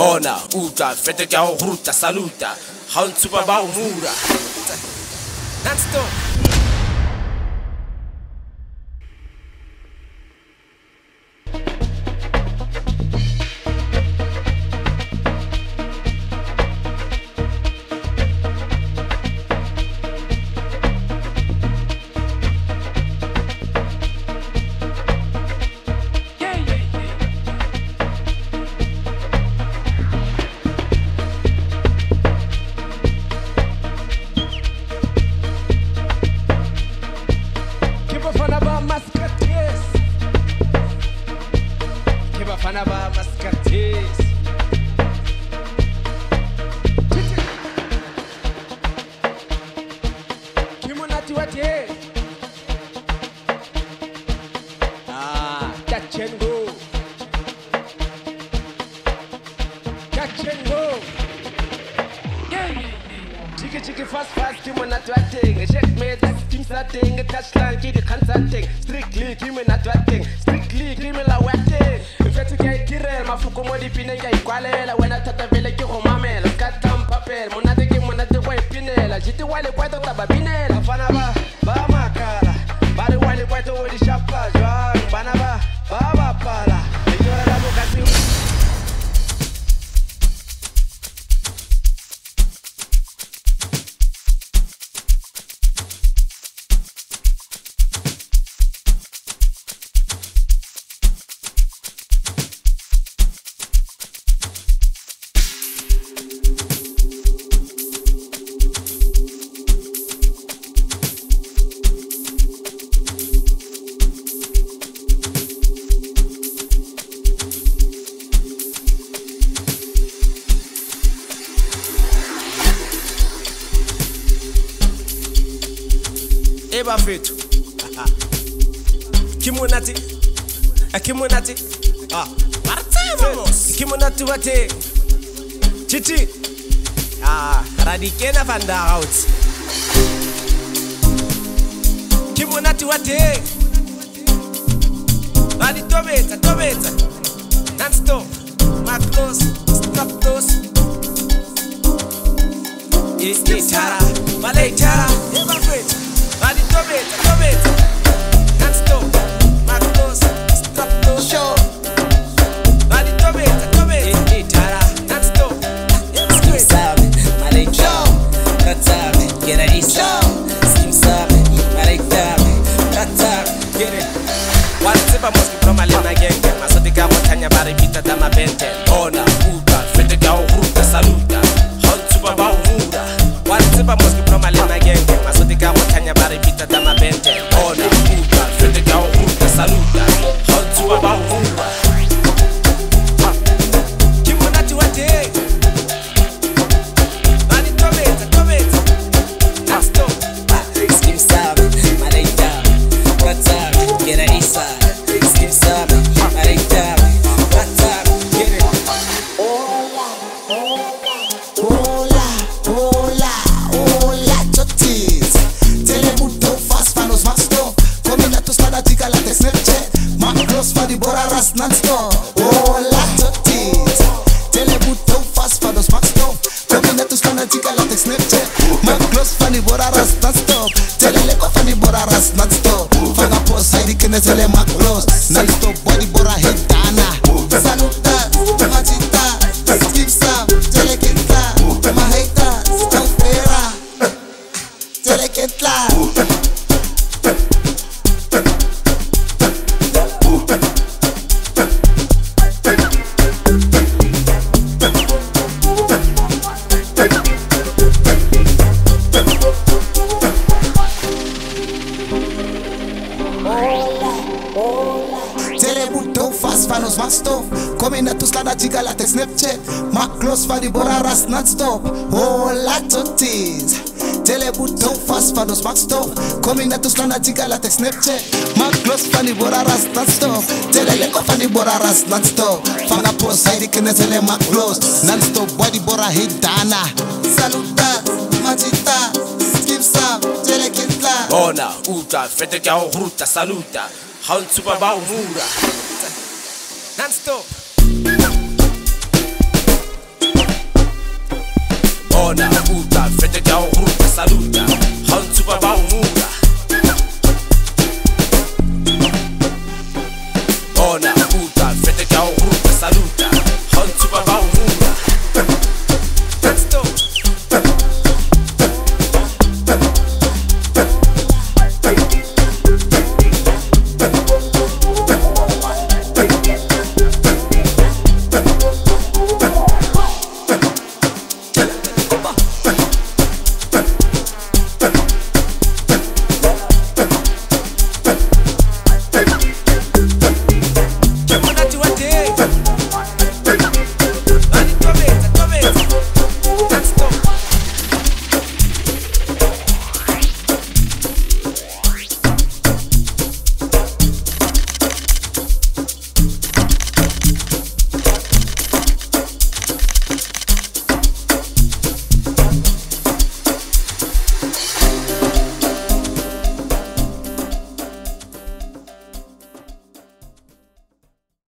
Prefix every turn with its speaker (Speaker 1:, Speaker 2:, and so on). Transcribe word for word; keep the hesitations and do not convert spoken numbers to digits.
Speaker 1: Bona, uta, fete que ao ruta, saluta. Haun super bau mura. That's the Musketeers. Ah, catch and go. Catch and go. Chicky chicky fast fast, Kimon not what thing. Checkmate, that's Kimzala thing. A touchline, kid, the concert thing. Strictly, Kimon not what thing. Strictly, criminal what thing. Mafuko modi pine ya ikwale wena tata vele ki romamela katam papel monate ki monate kwa pinela jiti wale kwa to tababinela fana ba ba makala bari wale kwa to wodi shapa jwa bana ba ba ba pala yora la bokati. Eba fetu Kimonati Kimonati Ah Vamos Kimonati wate Chichi Ah Radikena van der Hout Kimonati wate Radi tobeta tobeta Non-stop Macros Straptos Iskitara Malejara Eba fetu Radi tobeta, tobeta, non-stop, Macros, Straptos, show. Radi tobeta, tobeta, itara, non-stop, Kimzala, Malejara, Ratame, get a show. Kimzala, Malejara, Ratame, get it. What's up, Musketeers from Alena gang, Masotika, Watanya, Baribita, Dama Bente, Ona, Uta, Fetega, Ruta, Saluta, Hot Super Bawura. What's up, Musketeers from Alena gang, Masotika, Watanya, Baribita, Dama Bente, Ona, Uta, Fetega, Ruta, Saluta, Hot Super Bawura. Kimonati wate, Radi tobeta, tobeta, non-stop. Kimzala, Malejara, Ratame, get a isa. Kimzala, Malejara, Ratame, get it.
Speaker 2: Hola, hola, hola, hola, chotis. Telemuto fast fanos masto. Coming at us fanatica like the Snapchat. My close for the Bora Ras non-stop. Hola, chotis. Telemuto fast fanos masto. Coming at us fanatica like the Snapchat. My close for the Bora Ras non-stop. Teleleco for the Bora Ras non-stop. Fanga post side the kene tele macros. Non-stop body Bora head dana. Saluta, machita, Kimzala, telekitla, maheta, stofera, telekitla. Telemuto fast fanos masto. Coming at us fanatica like the Snapchat. My close for the Bora Ras non-stop. Hola, chotis. Telemuto fast fanos masto. Coming at us fanatica like the Snapchat. My close for the Bora Ras non-stop. Teleleco for the Bora Ras non-stop. Fanga post side the kene tele macros. Non-stop body Bora head dana. Saluta, machita, Kimzala, telekitla.
Speaker 1: Ona, Uta, Fetega, Ruta, Saluta, Haun Super Bawura. Non-stop. saluta.